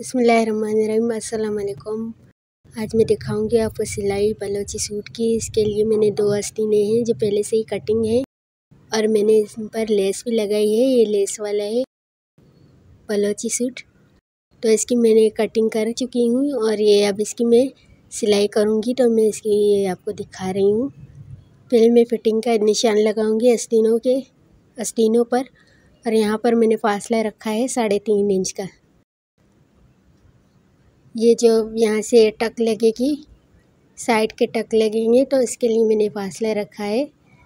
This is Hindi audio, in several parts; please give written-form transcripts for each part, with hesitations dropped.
बिस्मिल्लाहिर्रहमानिर्रहीम, अस्सलाम वालेकुम। आज मैं दिखाऊंगी आपको सिलाई बलोची सूट की। इसके लिए मैंने 2 आस्तीनें हैं जो पहले से ही कटिंग है और मैंने इस पर लेस भी लगाई है। ये लेस वाला है बलोची सूट, तो इसकी मैंने कटिंग कर चुकी हूँ और ये अब इसकी मैं सिलाई करूँगी, तो मैं इसकी ये आपको दिखा रही हूँ। पहले मैं फिटिंग का निशान लगाऊंगी आस्तीनों पर, और यहाँ पर मैंने फासला रखा है 3.5 इंच का। ये जो यहाँ से टक लगेगी, साइड के टक लगेंगे, तो इसके लिए मैंने फासला रखा है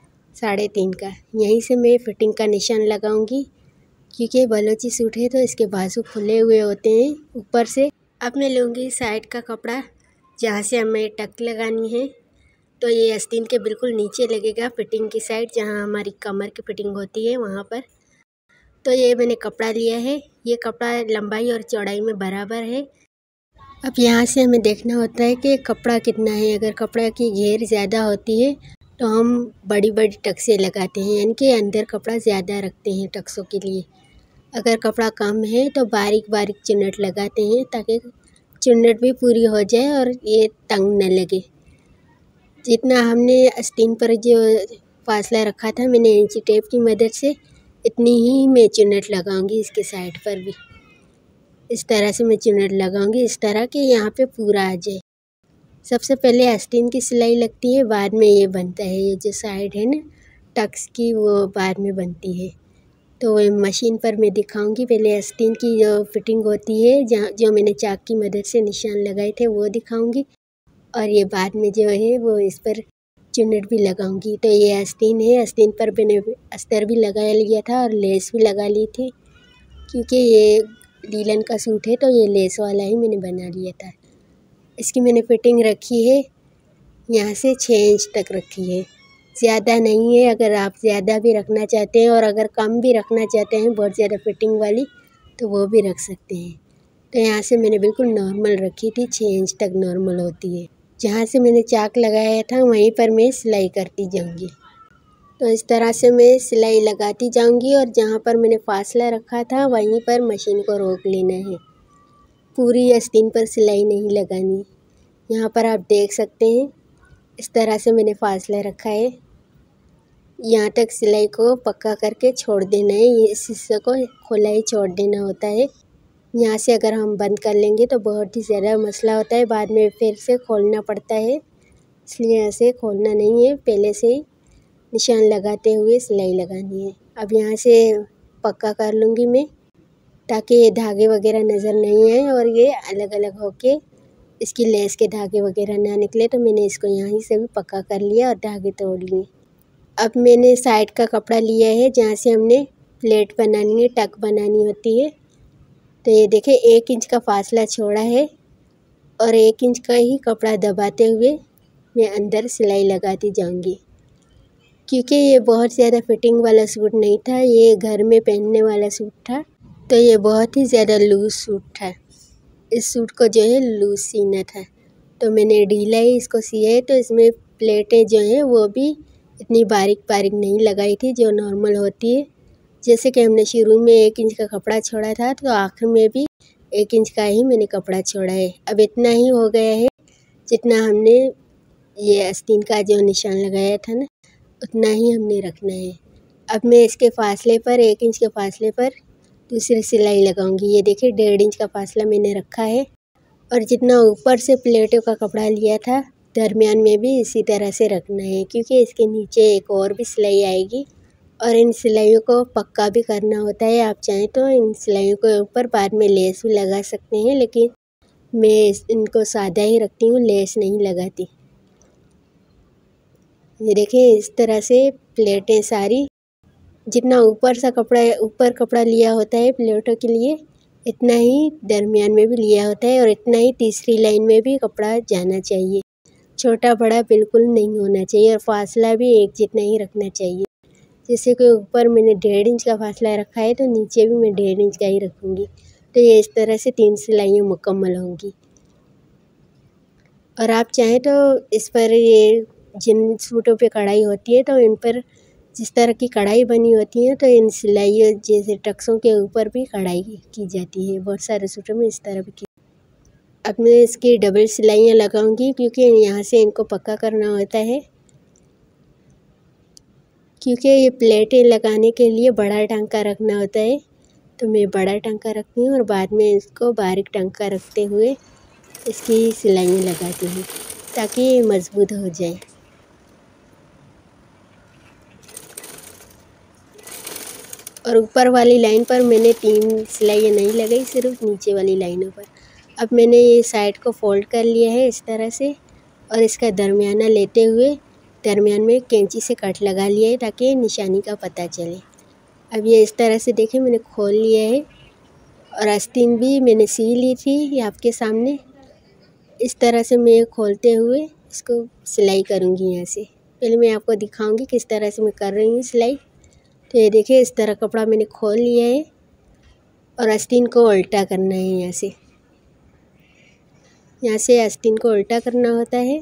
3.5 का। यहीं से मैं फिटिंग का निशान लगाऊंगी, क्योंकि बलोची सूट है तो इसके बाजू खुले हुए होते हैं ऊपर से। अब मैं लूँगी साइड का कपड़ा जहाँ से हमें टक लगानी है, तो ये आस्तीन के बिल्कुल नीचे लगेगा फिटिंग की साइड, जहाँ हमारी कमर की फिटिंग होती है वहाँ पर। तो ये मैंने कपड़ा लिया है, ये कपड़ा लंबाई और चौड़ाई में बराबर है। अब यहाँ से हमें देखना होता है कि कपड़ा कितना है। अगर कपड़ा की घेर ज़्यादा होती है तो हम बड़ी बड़ी टक्से लगाते हैं, यानी कि अंदर कपड़ा ज़्यादा रखते हैं टक्सों के लिए। अगर कपड़ा कम है तो बारीक बारीक चुन्नट लगाते हैं, ताकि चुन्नट भी पूरी हो जाए और ये तंग न लगे। जितना हमने आस्तीन पर जो फासला रखा था मैंने इंची टेप की मदद से, इतनी ही मैं चुन्नट लगाऊंगी इसके साइड पर भी। इस तरह से मैं चुन्नट लगाऊंगी, इस तरह के यहाँ पे पूरा आ जाए। सबसे पहले आस्तीन की सिलाई लगती है, बाद में ये बनता है। ये जो साइड है ना टक्स की, वो बाद में बनती है। तो मशीन पर मैं दिखाऊंगी। पहले आस्तीन की जो फिटिंग होती है, जहाँ जो मैंने चाक की मदद से निशान लगाए थे, वो दिखाऊंगी, और ये बाद में जो है वो इस पर चुन्नट भी लगाऊंगी। तो ये आस्तीन है, आस्तीन पर मैंने अस्तर भी लगा लिया था और लेस भी लगा ली थी, क्योंकि ये लीलन का सूट है तो ये लेस वाला ही मैंने बना लिया था। इसकी मैंने फिटिंग रखी है, यहाँ से 6 इंच तक रखी है, ज़्यादा नहीं है। अगर आप ज़्यादा भी रखना चाहते हैं और अगर कम भी रखना चाहते हैं बहुत ज़्यादा फिटिंग वाली, तो वो भी रख सकते हैं। तो यहाँ से मैंने बिल्कुल नॉर्मल रखी थी, 6 इंच तक नॉर्मल होती है। जहाँ से मैंने चाक लगाया था वहीं पर मैं सिलाई करती जाऊँगी। तो इस तरह से मैं सिलाई लगाती जाऊंगी, और जहाँ पर मैंने फासला रखा था वहीं पर मशीन को रोक लेना है। पूरी आस्तीन पर सिलाई नहीं लगानी। यहाँ पर आप देख सकते हैं, इस तरह से मैंने फासला रखा है। यहाँ तक सिलाई को पक्का करके छोड़ देना है। ये इस हिस्से को खुला ही छोड़ देना होता है। यहाँ से अगर हम बंद कर लेंगे तो बहुत ही ज़्यादा मसला होता है, बाद में फिर से खोलना पड़ता है। इसलिए ऐसे खोलना नहीं है, पहले से ही निशान लगाते हुए सिलाई लगानी है। अब यहाँ से पक्का कर लूँगी मैं, ताकि ये धागे वगैरह नज़र नहीं आए और ये अलग अलग होके इसकी लेस के धागे वगैरह ना निकले। तो मैंने इसको यहाँ से भी पक्का कर लिया और धागे तोड़ लिए। अब मैंने साइड का कपड़ा लिया है, जहाँ से हमने प्लेट बनानी है, टक बनानी होती है। तो ये देखिए 1 इंच का फासला छोड़ा है, और 1 इंच का ही कपड़ा दबाते हुए मैं अंदर सिलाई लगाती जाऊँगी। क्योंकि ये बहुत ज़्यादा फिटिंग वाला सूट नहीं था, ये घर में पहनने वाला सूट था, तो ये बहुत ही ज़्यादा लूज़ सूट था। इस सूट को जो है लूज़ सीना था, तो मैंने ढीला ही इसको सिया है। तो इसमें प्लेटें जो हैं वो भी इतनी बारीक बारीक नहीं लगाई थी जो नॉर्मल होती है। जैसे कि हमने शुरू में 1 इंच का कपड़ा छोड़ा था, तो आखिर में भी 1 इंच का ही मैंने कपड़ा छोड़ा है। अब इतना ही हो गया है, जितना हमने ये आस्तीन का जो निशान लगाया था ना, उतना ही हमने रखना है। अब मैं इसके फासले पर 1 इंच के फासले पर दूसरी सिलाई लगाऊंगी। ये देखिए 1.5 इंच का फासला मैंने रखा है, और जितना ऊपर से प्लेटों का कपड़ा लिया था दरमियान में भी इसी तरह से रखना है, क्योंकि इसके नीचे एक और भी सिलाई आएगी और इन सिलाइयों को पक्का भी करना होता है। आप चाहें तो इन सिलाइयों के ऊपर बाद में लेस भी लगा सकते हैं, लेकिन मैं इनको सादा ही रखती हूँ, लेस नहीं लगाती। ये देखिए इस तरह से प्लेटें सारी, जितना ऊपर कपड़ा लिया होता है प्लेटों के लिए, इतना ही दरमियान में भी लिया होता है, और इतना ही तीसरी लाइन में भी कपड़ा जाना चाहिए। छोटा बड़ा बिल्कुल नहीं होना चाहिए, और फासला भी एक जितना ही रखना चाहिए। जैसे कि ऊपर मैंने 1.5 इंच का फासला रखा है, तो नीचे भी मैं 1.5 इंच का ही रखूँगी। तो ये इस तरह से 3 सिलाइयाँ मुकम्मल होंगी। और आप चाहें तो इस पर ये जिन सूटों पे कढ़ाई होती है, तो इन पर जिस तरह की कढ़ाई बनी होती है, तो इन सिलाइयों जैसे टक्सों के ऊपर भी कढ़ाई की जाती है। बहुत सारे सूटों में इस तरह भी की अब मैं इसकी डबल सिलाइयाँ लगाऊंगी, क्योंकि यहाँ से इनको पक्का करना होता है। क्योंकि ये प्लेटें लगाने के लिए बड़ा टांका रखना होता है, तो मैं बड़ा टांका रखती हूँ और बाद में इसको बारीक टांका रखते हुए इसकी सिलाइयाँ लगाती हूँ ताकि ये मज़बूत हो जाए। और ऊपर वाली लाइन पर मैंने 3 सिलाइयाँ नहीं लगाई, सिर्फ नीचे वाली लाइनों पर। अब मैंने ये साइड को फोल्ड कर लिया है इस तरह से, और इसका दरमियाना लेते हुए दरमियान में कैंची से कट लगा लिया है ताकि निशानी का पता चले। अब ये इस तरह से देखें मैंने खोल लिया है, और आस्तीन भी मैंने सी ली थी ये आपके सामने। इस तरह से मैं खोलते हुए इसको सिलाई करूँगी। यहाँ से पहले मैं आपको दिखाऊंगी किस तरह से मैं कर रही हूँ सिलाई। तो ये देखिए इस तरह कपड़ा मैंने खोल लिया है, और आस्तीन को उल्टा करना है। यहाँ से आस्तीन को उल्टा करना होता है,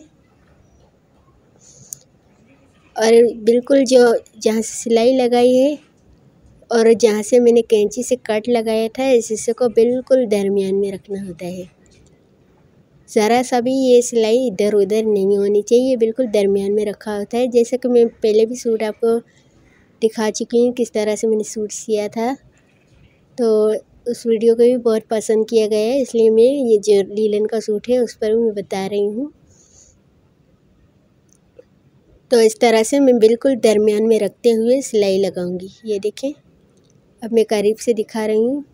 और बिल्कुल जो जहाँ से सिलाई लगाई है और जहाँ से मैंने कैंची से कट लगाया था इस हिस्से को बिल्कुल दरमियान में रखना होता है। ज़रा सा भी ये सिलाई इधर उधर नहीं होनी चाहिए, बिल्कुल दरमियान में रखा होता है। जैसे कि मैं पहले भी सूट आपको दिखा चुकी हूँ किस तरह से मैंने सूट सिया था, तो उस वीडियो को भी बहुत पसंद किया गया है, इसलिए मैं ये जो लीलन का सूट है उस पर भी मैं बता रही हूँ। तो इस तरह से मैं बिल्कुल दरमियान में रखते हुए सिलाई लगाऊंगी। ये देखें अब मैं करीब से दिखा रही हूँ।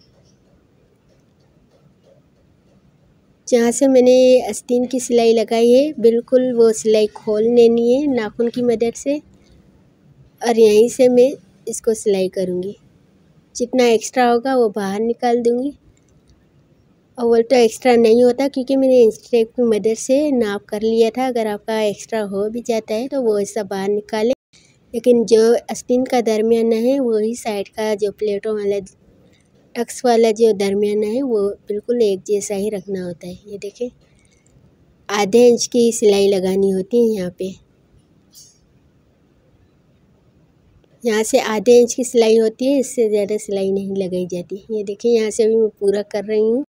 जहाँ से मैंने आस्तीन की सिलाई लगाई है बिल्कुल वो सिलाई खोल लेनी है नाखून की मदद से, और यहीं से मैं इसको सिलाई करूँगी। जितना एक्स्ट्रा होगा वो बाहर निकाल दूँगी, और वो तो एक्स्ट्रा नहीं होता क्योंकि मैंने इंच टेप की मदद से नाप कर लिया था। अगर आपका एक्स्ट्रा हो भी जाता है तो वो ऐसा बाहर निकालें, लेकिन जो आस्तीन का दरमियाना है वही साइड का जो प्लेटों वाला टक्स वाला जो दरमियाना है वो बिल्कुल एक जैसा ही रखना होता है। ये देखें आधे इंच की सिलाई लगानी होती है यहाँ से आधे इंच की सिलाई होती है, इससे ज़्यादा सिलाई नहीं लगाई जाती। ये देखिए यहाँ से भी मैं पूरा कर रही हूँ।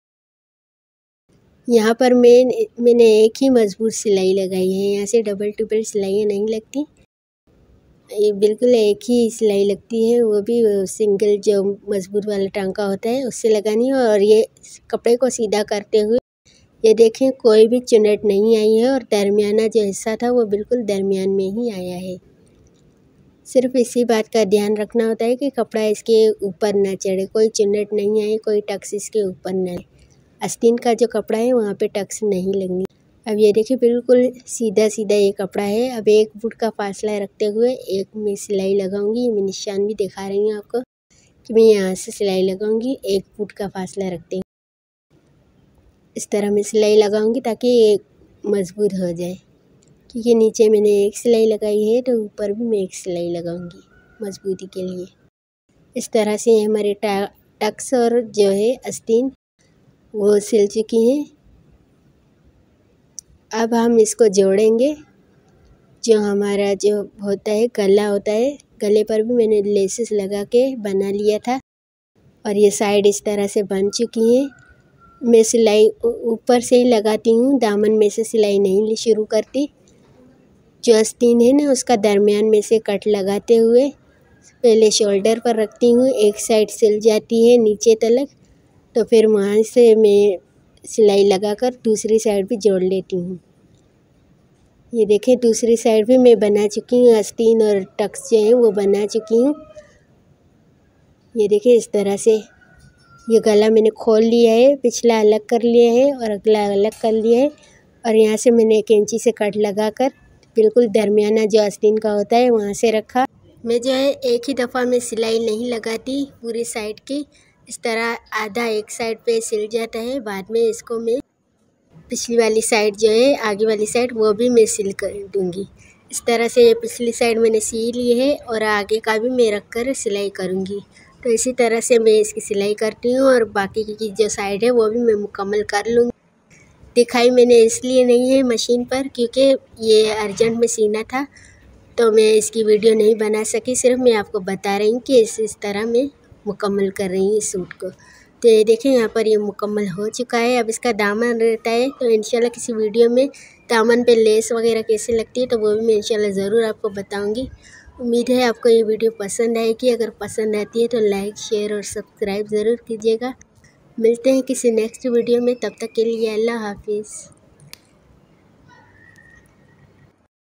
यहाँ पर मैंने एक ही मजबूत सिलाई लगाई है, यहाँ से डबल ट्रिपल सिलाइयाँ नहीं लगती, ये बिल्कुल एक ही सिलाई लगती है, वो भी सिंगल जो मजबूत वाला टांका होता है उससे लगानी है। और ये कपड़े को सीधा करते हुए ये देखें कोई भी चुनट नहीं आई है, और दरमियाना जो हिस्सा था वो बिल्कुल दरमियान में ही आया है। सिर्फ इसी बात का ध्यान रखना होता है कि कपड़ा इसके ऊपर ना चढ़े, कोई चुन्नट नहीं आए, कोई टक्स इसके ऊपर ना आए। आस्तीन का जो कपड़ा है वहाँ पे टक्स नहीं लगनी। अब ये देखिए बिल्कुल सीधा सीधा ये कपड़ा है। अब 1 फुट का फासला रखते हुए एक में सिलाई लगाऊंगी। मैं निशान भी दिखा रही हूँ आपको कि मैं यहाँ से सिलाई लगाऊंगी 1 फुट का फासला रखते हुए। इस तरह मैं सिलाई लगाऊंगी ताकि ये मजबूत हो जाए, क्योंकि नीचे मैंने एक सिलाई लगाई है तो ऊपर भी मैं एक सिलाई लगाऊंगी मजबूती के लिए। इस तरह से हमारे टक्स और जो है आस्तीन वो सिल चुकी हैं। अब हम इसको जोड़ेंगे। जो हमारा जो होता है गला होता है, गले पर भी मैंने लेसेस लगा के बना लिया था, और ये साइड इस तरह से बन चुकी हैं। मैं सिलाई ऊपर से ही लगाती हूँ, दामन में से सिलाई नहीं शुरू करती। जो आस्तीन है ना उसका दरमियान में से कट लगाते हुए पहले शोल्डर पर रखती हूँ, एक साइड सिल जाती है नीचे तलक, तो फिर वहाँ से मैं सिलाई लगाकर दूसरी साइड भी जोड़ लेती हूँ। ये देखें दूसरी साइड भी मैं बना चुकी हूँ, आस्तीन और टक्स जो हैं वो बना चुकी हूँ। ये देखिए इस तरह से ये गला मैंने खोल लिया है, पिछला अलग कर लिया है और अगला अलग कर लिया है, और यहाँ से मैंने कैंची से कट लगाकर बिल्कुल दरमियाना जो आस्तीन का होता है वहाँ से रखा। मैं जो है एक ही दफ़ा में सिलाई नहीं लगाती पूरी साइड की, इस तरह आधा एक साइड पे सिल जाता है, बाद में इसको मैं पिछली वाली साइड जो है आगे वाली साइड वो भी मैं सिल कर दूँगी। इस तरह से ये पिछली साइड मैंने सी ली है और आगे का भी मैं रख कर सिलाई करूँगी। तो इसी तरह से मैं इसकी सिलाई करती हूँ, और बाकी की जो साइड है वो भी मैं मुकम्मल कर लूँगी। दिखाई मैंने इसलिए नहीं है मशीन पर क्योंकि ये अर्जेंट में सीना था, तो मैं इसकी वीडियो नहीं बना सकी। सिर्फ मैं आपको बता रही हूँ कि इस तरह मैं मुकम्मल कर रही हूँ इस सूट को। तो ये देखें यहाँ पर ये मुकम्मल हो चुका है। अब इसका दामन रहता है, तो इंशाल्लाह किसी वीडियो में दामन पे लेस वगैरह कैसे लगती है तो वो भी मैं इंशाल्लाह ज़रूर आपको बताऊंगी। उम्मीद है आपको ये वीडियो पसंद आएगी। अगर पसंद आती है तो लाइक, शेयर और सब्सक्राइब ज़रूर कीजिएगा। मिलते हैं किसी नेक्स्ट वीडियो में, तब तक के लिए अल्लाह हाफिज़।